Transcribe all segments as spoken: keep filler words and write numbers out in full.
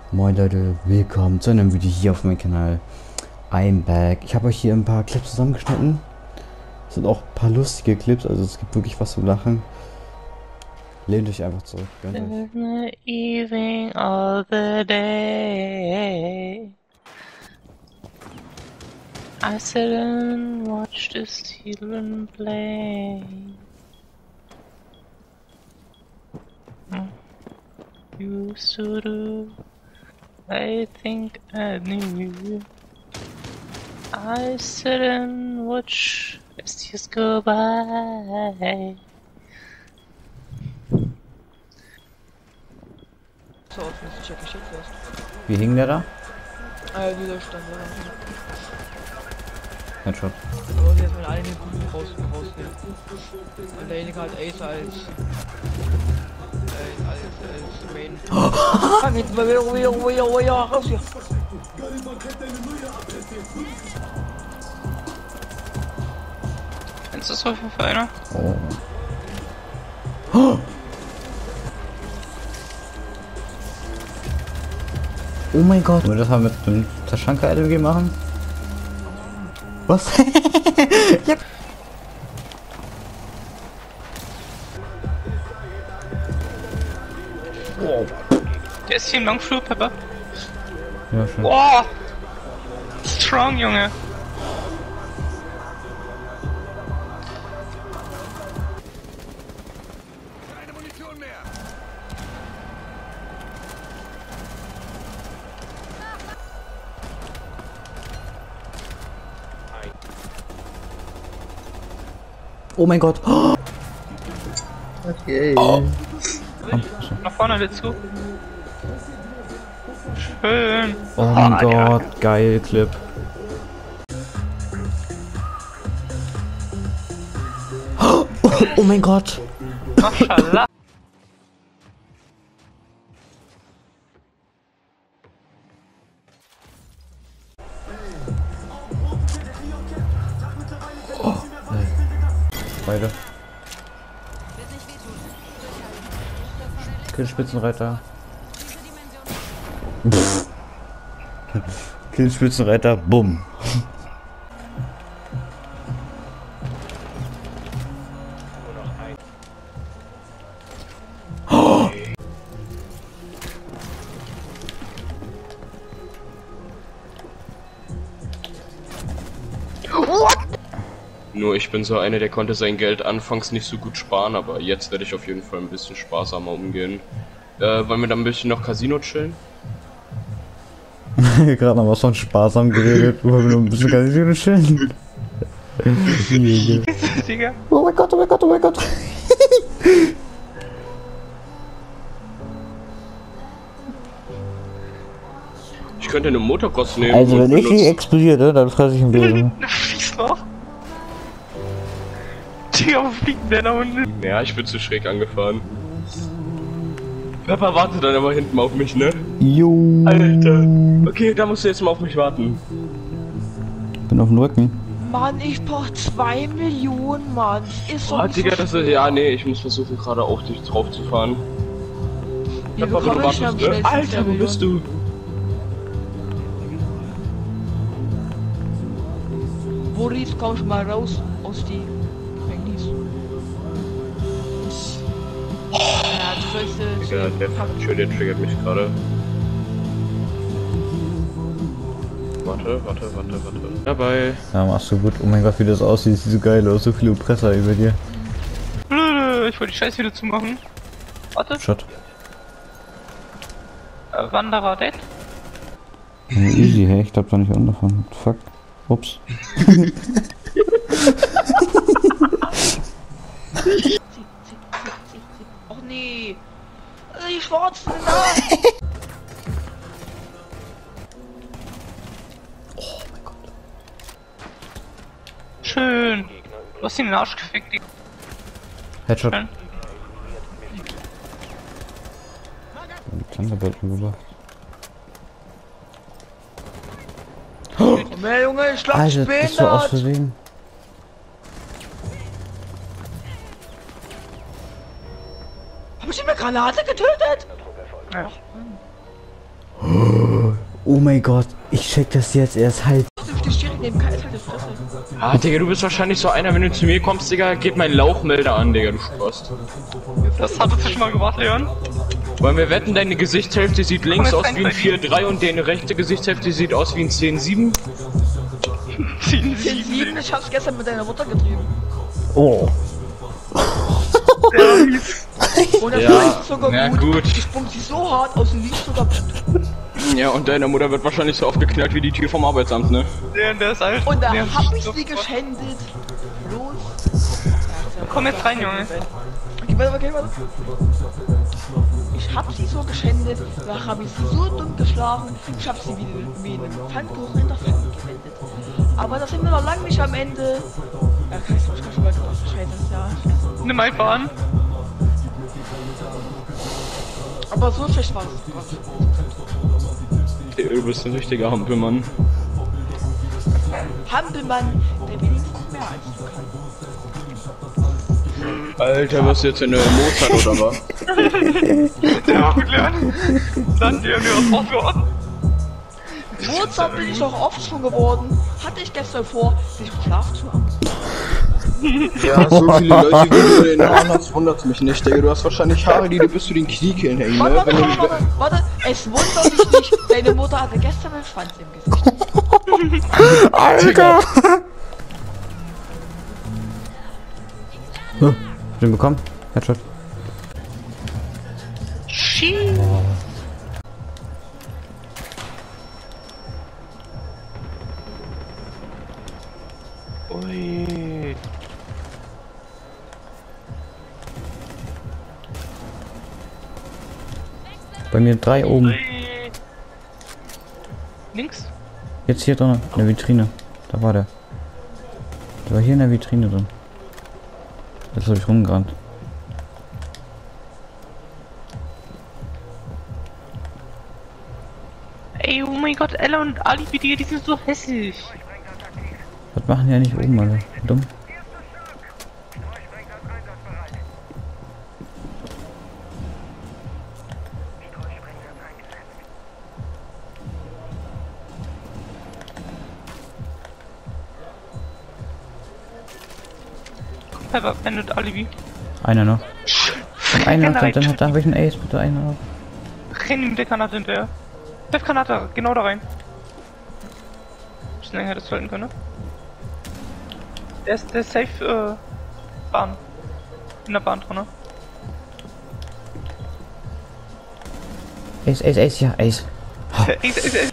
Moin Leute, willkommen zu einem Video hier auf meinem Kanal. I'm back. Ich habe euch hier ein paar Clips zusammengeschnitten. Es sind auch ein paar lustige Clips, also es gibt wirklich was zu lachen. Lehnt euch einfach zurück. Gönnt euch. Evening of the day, I sit and watch the children play. Used to do, I think I knew. I sit and watch as years go by. So offensichtlich check ich jetzt erst. Wie hing der da? Äh, dieser stand da. Headshot. Aber wir jetzt mal alle den Kuchen raus, rausnehmen. Und derjenige hat Ace als. Äh, als, als Main. Fang jetzt mal wieder, wieder, wieder, wieder, raus hier. Ist das auf jeden Fall einer? Oh. Oh. Oh mein Gott. Wollen wir das mal mit dem Taschanka L M G machen? Was? Ja. Wow. Der ist hier im Longflug, Pepper. Ja, schon. Wow. Strong, Junge. Keine Munition mehr. Oh mein Gott. Oh. Okay. Oh. Nach vorne dazu. Schön. Oh mein Ah, Gott, ja. geil Clip. Oh, oh mein Gott. Maschallah. Oh, nee. Beide. Kill Spitzenreiter. Kill Spitzenreiter, bumm. Oh. Nur ich bin so einer, der konnte sein Geld anfangs nicht so gut sparen, aber jetzt werde ich auf jeden Fall ein bisschen sparsamer umgehen. Äh, wollen wir dann ein bisschen noch Casino chillen? Gerade noch was von sparsam geredet, wollen wir noch ein bisschen Casino chillen? Digga. Oh mein Gott, oh mein Gott, oh mein Gott. Ich könnte eine Motocross nehmen. Also und wenn ich benutzen- die explodiere, dann fresse ich ein Bild. Fließt noch. Digga, wo fliegt der da unten? Ja, ich bin zu schräg angefahren. Pepper wartet dann aber hinten auf mich, ne? Jo. Alter. Okay, da musst du jetzt mal auf mich warten. Bin auf dem Rücken. Mann, ich brauch zwei Millionen, Mann. Ist doch Oh, nicht Digga, so das ist. Ja, nee, ich muss versuchen, gerade auf dich drauf zu fahren. Wie Pepper, wo du bekomme ich am wartest, ne? schnellsten Alter, wo zwei bist du? Boris, komm schon mal raus aus die Gefängnis. Ja, du sollst äh, zu Digga, dem der Fakt- Schön, der triggert mich gerade. Warte, warte, warte, warte. Dabei. Ja, machst du gut. Oh mein Gott, wie das aussieht, sieht so geil aus. So viele Oppressor über dir. Ich wollte die Scheiße wieder zumachen. Warte. Shot. Äh, Wanderer dead. Ja, easy, hey, ich glaub da nicht unterfahren. Fuck. Ups. Zick, zick, zick, zick, zick. Och nee. Die Schwarzen da. Oh mein Gott. Schön. Du hast ihn in den Arsch gefickt, Digga. Headshot. Schön. Die Thunderbird umgebracht. Komm her, Junge, ich schlag Alter, bist du aus behindert. Versehen? Hab ich ihn mit Granate getötet? Ja. Ach, Oh mein Gott, ich check das jetzt erst halt. Ah, Digga, du bist wahrscheinlich so einer, wenn du zu mir kommst, Digga, geht mein Lauchmelder an, Digga, du Spaß. Das hattest du schon mal gemacht, Leon? Wollen wir wetten, deine Gesichtshälfte sieht links aus wie ein vier drei und deine rechte Gesichtshälfte sieht aus wie ein zehn sieben? zehn sieben, ich hab's gestern mit deiner Mutter getrieben. Oh. Und das Ja, war sogar na gut. gut. Ich sprung sie so hart aus dem Licht sogar. Ja, und deine Mutter wird wahrscheinlich so aufgeknallt wie die Tür vom Arbeitsamt, ne? Der, der ist alt. Und da der hab ich so sie geschändet. Los. Komm jetzt rein, Junge. Okay, warte, okay, warte. Ich hab sie so geschändet, da hab ich sie so dumm geschlagen, ich hab sie wie, wie einen Pfannkuchen in der Pfanne gewendet. Aber da sind wir noch lange nicht am Ende. Ja, kann ich nicht schon mal gemacht. Scheiße, ja, scheiße. Nimm einfach an. Aber so schlecht war es. Du bist ein richtiger Hampelmann. Hampelmann, der wenigstens mehr als du kannst. Alter, was jetzt in der Mozart oder was? Der war gut, Leon. Dann dir mir was geworden. Mozart bin ich doch oft schon geworden. Hatte ich gestern vor, sich im Schlaf zu haben. Ja, so viele Leute, wie du in den Haaren hast, wundert mich nicht, Digga. Du hast wahrscheinlich Haare, die du bis zu den Kniekehlen hängen, Warte, ne? warte, Wenn warte, du warte, warte, es wundert mich nicht. Deine Mutter hatte gestern einen Schwanz im Gesicht. Alter! Oh, den bekommen? Headshot. Shit. Ui. Bei mir drei oben. Ui. Links? Jetzt hier drin, in der Vitrine. Da war der. Der war hier in der Vitrine drin. Jetzt habe ich rumgerannt. Ey, oh mein Gott, Ella und Ali, die, die sind so hässlich. Was machen die eigentlich oben, Alter? Dumm. Pepper, beendet Alibi. Einer noch. Einer noch, dann, dann, dann habe ich einen Ace, bitte einer noch. Renn ihm der Granate hinterher. Treff Granate, genau da rein. Bisschen länger hätte es halten können. Der ist, der ist safe, äh, Bahn. In der Bahn drin. Ace, Ace, Ace, ja, Ace. Ist, ist, ist.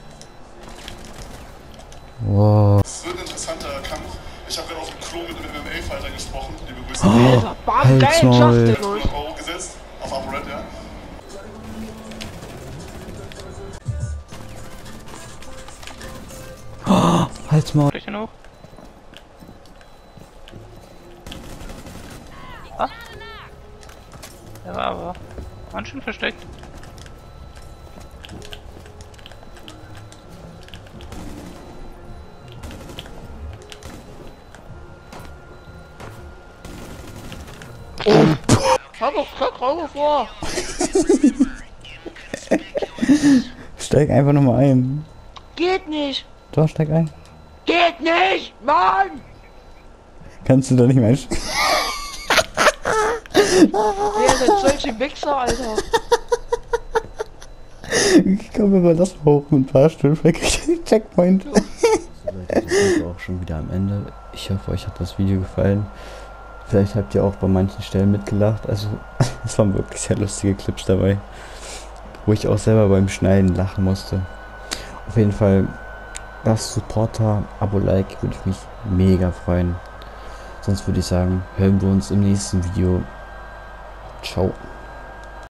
Wow. Es wird ein interessanter Kampf. Ich habe gerade auf dem Klo mit einem M M A-Fighter gesprochen. Liebe Grüße. Alter, bam, halt's geil, Maul. Justin. hundert Euro gesetzt. Auf ApoRed, ja. Halt's Maul. Flächen hoch. Ah? Der war aber ganz schön versteckt. Hab doch Stock Auge vor. Steig einfach nochmal ein. Geht nicht. Doch, steig ein. Geht nicht, Mann. Kannst du da nicht mehr einsteigen? Wer sind solche Wichser, Alter? Ich komme über das hoch mit ein paar Stunden weg. Checkpoint. So Leute, da sind wir auch schon wieder am Ende. Ich hoffe, euch hat das Video gefallen. Vielleicht habt ihr auch bei manchen Stellen mitgelacht. Also, es waren wirklich sehr lustige Clips dabei, wo ich auch selber beim Schneiden lachen musste. Auf jeden Fall, das Supporter, Abo-Like würde ich mich mega freuen. Sonst würde ich sagen, hören wir uns im nächsten Video. Ciao.